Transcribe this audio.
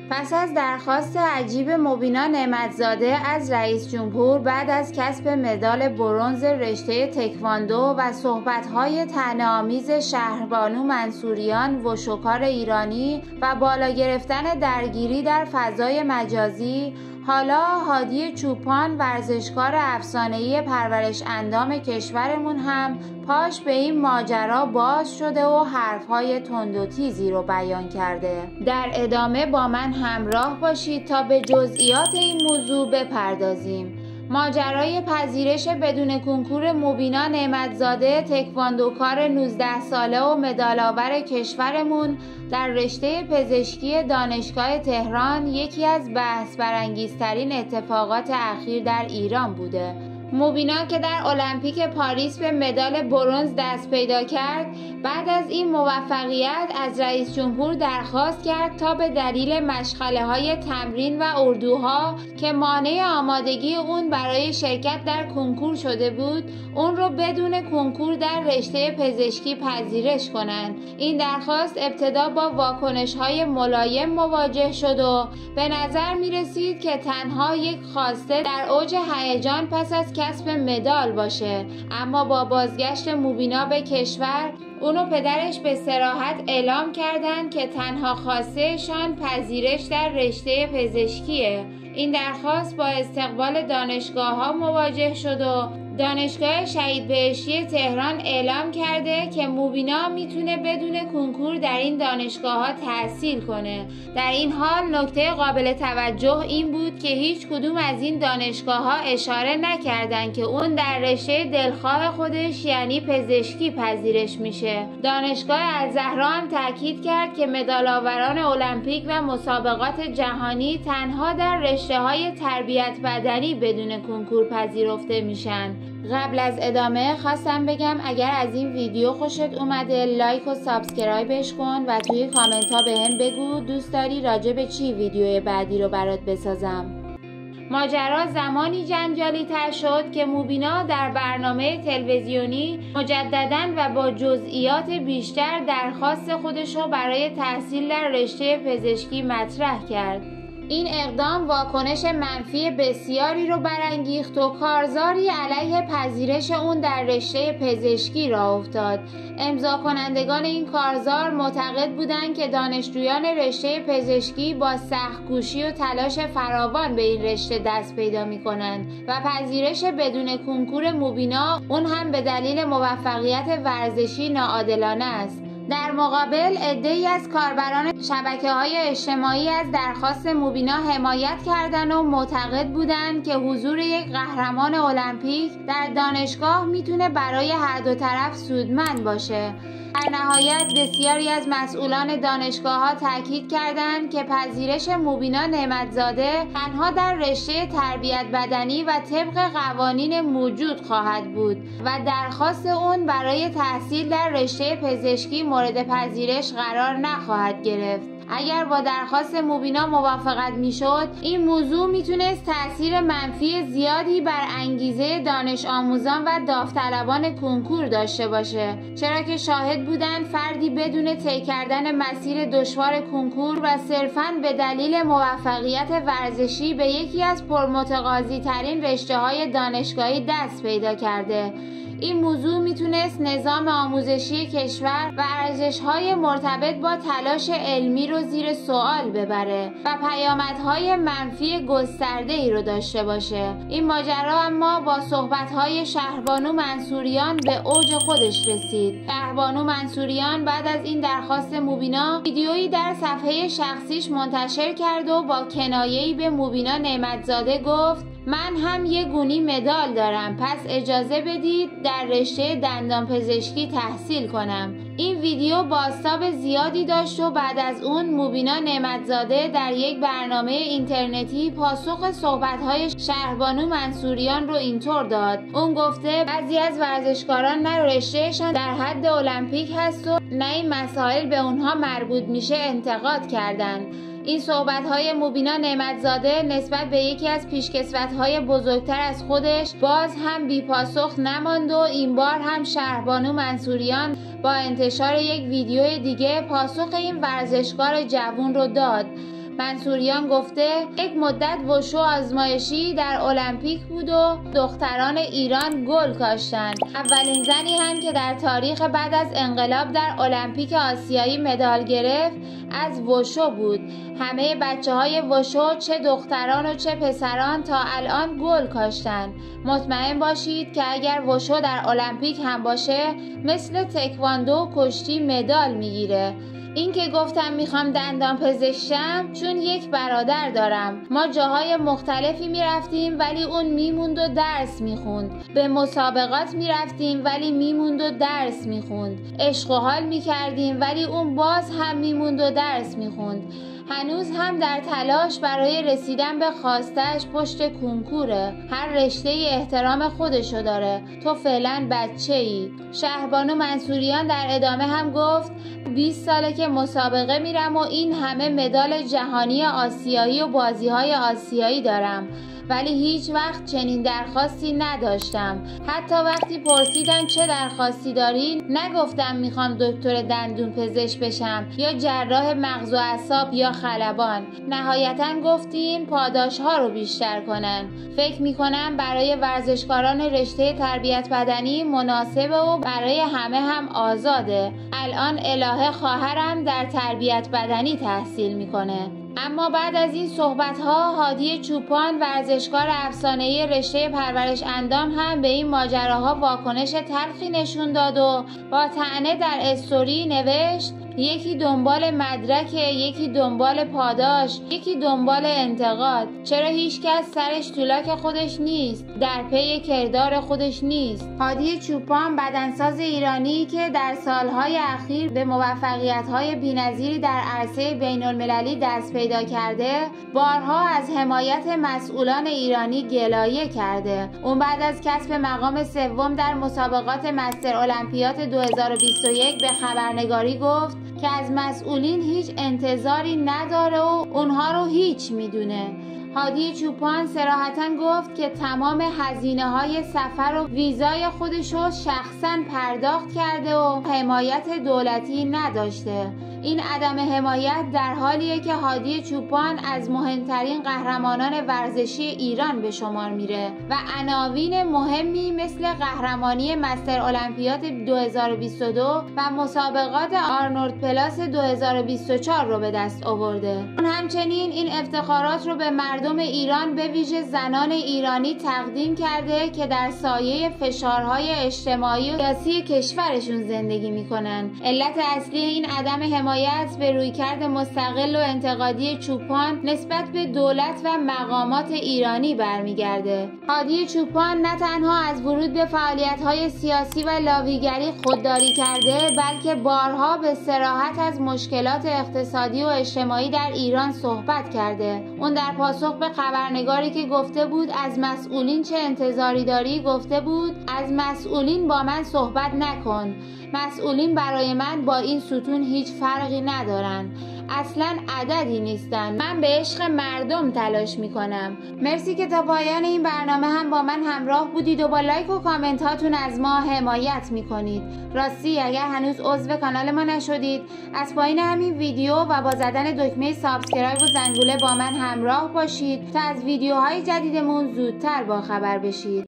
پس از درخواست عجیب مبینا نعمت‌زاده از رئیس جمهور بعد از کسب مدال برنز رشته تکواندو و صحبت‌های طعنه‌آمیز شهربانو منصوریان وشوکار ایرانی و بالا گرفتن درگیری در فضای مجازی، حالا هادی چوپان ورزشکار افسانه‌ای پرورش اندام کشورمون هم پاش به این ماجرا باز شده و حرف‌های تند و تیزی رو بیان کرده. در ادامه با من همراه باشید تا به جزئیات این موضوع بپردازیم. ماجرای پذیرش بدون کنکور مبینا نعمت‌زاده تکواندوکار 19 ساله و مدال‌آور کشورمون در رشته پزشکی دانشگاه تهران یکی از بحث برانگیزترین اتفاقات اخیر در ایران بوده. مبینا که در المپیک پاریس به مدال برنز دست پیدا کرد، بعد از این موفقیت از رئیس جمهور درخواست کرد تا به دلیل مشغله‌های تمرین و اردوها که مانع آمادگی اون برای شرکت در کنکور شده بود، اون رو بدون کنکور در رشته پزشکی پذیرش کنند. این درخواست ابتدا با واکنش‌های ملایم مواجه شد و به نظر می‌رسید که تنها یک خواسته در اوج هیجان پس از کسب مدال باشه، اما با بازگشت مبینا به کشور، اونو پدرش به صراحت اعلام کردند که تنها خواسته‌شان پذیرش در رشته پزشکیه. این درخواست با استقبال دانشگاه‌ها مواجه شد و دانشگاه شهید بهشتی تهران اعلام کرده که مبینا میتونه بدون کنکور در این دانشگاه‌ها تحصیل کنه. در این حال نکته قابل توجه این بود که هیچ کدوم از این دانشگاه‌ها اشاره نکردند که اون در رشته دلخواه خودش یعنی پزشکی پذیرش میشه. دانشگاه الزهرا هم تاکید کرد که مدال‌آوران المپیک و مسابقات جهانی تنها در رشته‌های تربیت بدنی بدون کنکور پذیرفته میشن. قبل از ادامه خواستم بگم اگر از این ویدیو خوشت اومده لایک و سابسکرایبش کن و توی کامنت ها بهم بگو دوست داری راجع به چی ویدیوی بعدی رو برات بسازم. ماجرا زمانی جنجالی تر شد که مبینا در برنامه تلویزیونی مجدداً و با جزئیات بیشتر درخواست خودش رو برای تحصیل در رشته پزشکی مطرح کرد. این اقدام واکنش منفی بسیاری رو برانگیخت و کارزاری علیه پذیرش اون در رشته پزشکی راه افتاد. امضا کنندگان این کارزار معتقد بودند که دانشجویان رشته پزشکی با سخت‌کوشی و تلاش فراوان به این رشته دست پیدا می‌کنند و پذیرش بدون کنکور مبینا اون هم به دلیل موفقیت ورزشی ناعادلانه است. در مقابل عده‌ای از کاربران شبکه‌های اجتماعی از درخواست مبینا حمایت کردند و معتقد بودند که حضور یک قهرمان المپیک در دانشگاه میتونه برای هر دو طرف سودمند باشه. در نهایت بسیاری از مسئولان دانشگاه‌ها تاکید کردند که پذیرش مبینا نعمت‌زاده تنها در رشته تربیت بدنی و طبق قوانین موجود خواهد بود و درخواست اون برای تحصیل در رشته پزشکی مورد پذیرش قرار نخواهد گرفت. اگر با درخواست مبینا موافقت میشد، این موضوع میتونست تأثیر منفی زیادی بر انگیزه دانش آموزان و داوطلبان کنکور داشته باشه، چرا که شاهد بودند فردی بدون طی کردن مسیر دشوار کنکور و صرفاً به دلیل موفقیت ورزشی به یکی از پرمتقاضی ترین رشته‌های دانشگاهی دست پیدا کرده. این موضوع میتونست نظام آموزشی کشور و ارزش‌های مرتبط با تلاش علمی رو زیر سوال ببره و پیامدهای منفی گسترده‌ای رو داشته باشه. این ماجرا اما با صحبت‌های شهربانو منصوریان به اوج خودش رسید. شهربانو منصوریان بعد از این درخواست مبینا ویدیویی در صفحه شخصیش منتشر کرد و با کنایه‌ای به مبینا نعمت‌زاده گفت: من هم یه گونی مدال دارم، پس اجازه بدید در رشته دندانپزشکی تحصیل کنم. این ویدیو بازتاب زیادی داشت و بعد از اون مبینا نعمت‌زاده در یک برنامه اینترنتی پاسخ صحبت‌های شهربانو منصوریان رو اینطور داد. اون گفته بعضی از ورزشکاران نه رشتهشان در حد المپیک هست و نه این مسائل به اونها مربوط میشه انتقاد کردند. این صحبت‌های مبینا نعمت‌زاده نسبت به یکی از پیشکسوت‌های بزرگتر از خودش باز هم بی‌پاسخ نماند و این بار هم شهربانو منصوریان با انتشار یک ویدیو دیگه پاسخ این ورزشکار جوان رو داد. منصوریان گفته یک مدت وشو آزمایشی در المپیک بود و دختران ایران گل کاشتند. اولین زنی هم که در تاریخ بعد از انقلاب در المپیک آسیایی مدال گرفت از وشو بود. همه بچه‌های وشو چه دختران و چه پسران تا الان گل کاشتند. مطمئن باشید که اگر وشو در المپیک هم باشه مثل تکواندو و کشتی مدال میگیره. این که گفتم میخوام دندان پزشک شم چون یک برادر دارم. ما جاهای مختلفی میرفتیم ولی اون میموند و درس میخوند. به مسابقات میرفتیم ولی میموند و درس میخوند. عشق و حال میکردیم ولی اون باز هم میموند و درس میخوند. هنوز هم در تلاش برای رسیدن به خواستش پشت کنکوره. هر رشته احترام خودشو داره. تو فعلا بچه‌ای. شهربانو منصوریان در ادامه هم گفت 20 ساله که مسابقه میرم و این همه مدال جهانی آسیایی و بازی‌های آسیایی دارم ولی هیچ وقت چنین درخواستی نداشتم. حتی وقتی پرسیدن چه درخواستی داری نگفتم میخوام دکتر دندون پزشک بشم یا جراح مغز و اعصاب یا خلبان. نهایتاً گفتیم پاداش‌ها رو بیشتر کنن. فکر میکنم برای ورزشکاران رشته تربیت بدنی مناسبه و برای همه هم آزاده. الان الهه خواهرم در تربیت بدنی تحصیل میکنه. اما بعد از این صحبت‌ها هادی چوپان ورزشکار افسانه‌ای رشته پرورش اندام هم به این ماجراها واکنش تلخی نشون داد و با طعنه در استوری نوشت یکی دنبال مدرکه، یکی دنبال پاداش، یکی دنبال انتقاد. چرا هیچکس سرش تو لاک خودش نیست؟ در پی کردار خودش نیست؟ هادی چوپان بدنساز ایرانی که در سالهای اخیر به موفقیت‌های بی‌نظیری در عرصه بین‌المللی دست پیدا کرده، بارها از حمایت مسئولان ایرانی گلایه کرده. اون بعد از کسب مقام سوم در مسابقات مستر المپیاد 2021 به خبرنگاری گفت که از مسئولین هیچ انتظاری نداره و اونها رو هیچ میدونه. هادی چوپان صراحتاً گفت که تمام هزینه‌های سفر و ویزای خودشو شخصاً پرداخت کرده و حمایت دولتی نداشته. این عدم حمایت در حالیه که هادی چوپان از مهمترین قهرمانان ورزشی ایران به شمار میره و عناوین مهمی مثل قهرمانی مستر المپیاد 2022 و مسابقات آرنولد پلاس 2024 رو به دست آورده. اون همچنین این افتخارات رو به مردم ایران به ویژه زنان ایرانی تقدیم کرده که در سایه فشارهای اجتماعی و سیاسی کشورشون زندگی میکنن. علت اصلی این عدم حمایت به رویکرد مستقل و انتقادی چوپان نسبت به دولت و مقامات ایرانی برمیگرده. هادی چوپان نه تنها از ورود به فعالیت‌های سیاسی و لاویگری خودداری کرده بلکه بارها به صراحت از مشکلات اقتصادی و اجتماعی در ایران صحبت کرده. اون در پاسخ به خبرنگاری که گفته بود از مسئولین چه انتظاری داری گفته بود از مسئولین با من صحبت نکن. مسئولین برای من با این ستون هیچ فرقی ندارن. اصلا عددی نیستن. من به عشق مردم تلاش میکنم. مرسی که تا پایان این برنامه هم با من همراه بودید و با لایک و کامنت هاتون از ما حمایت میکنید. راستی اگر هنوز عضو کانال ما نشدید از پایین همین ویدیو و با زدن دکمه سابسکرایب و زنگوله با من همراه باشید تا از ویدیوهای جدیدمون زودتر با خبر بشید.